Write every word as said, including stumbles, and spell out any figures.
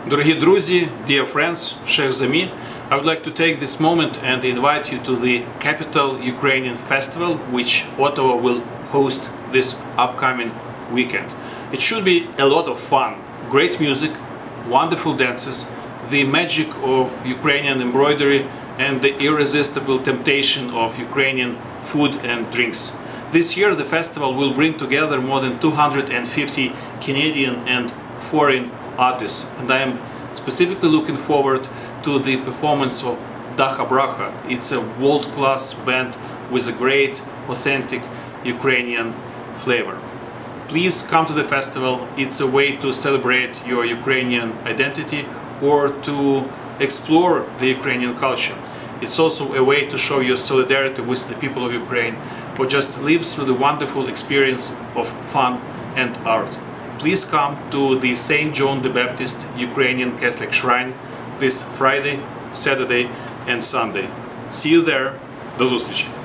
Дорогі друзі, dear friends, Sheikh Zami, I would like to take this moment and invite you to the Capital Ukrainian Festival, which Ottawa will host this upcoming weekend. It should be a lot of fun, great music, wonderful dances, the magic of Ukrainian embroidery and the irresistible temptation of Ukrainian food and drinks. This year the festival will bring together more than two hundred fifty Canadian and foreign artists, and I am specifically looking forward to the performance of Dacha Bracha. It's a world-class band with a great, authentic Ukrainian flavor. Please come to the festival. It's a way to celebrate your Ukrainian identity or to explore the Ukrainian culture. It's also a way to show your solidarity with the people of Ukraine or just live through the wonderful experience of fun and art. Please come to the Saint John the Baptist Ukrainian Catholic Shrine this Friday, Saturday and Sunday. See you there. До зустрічі!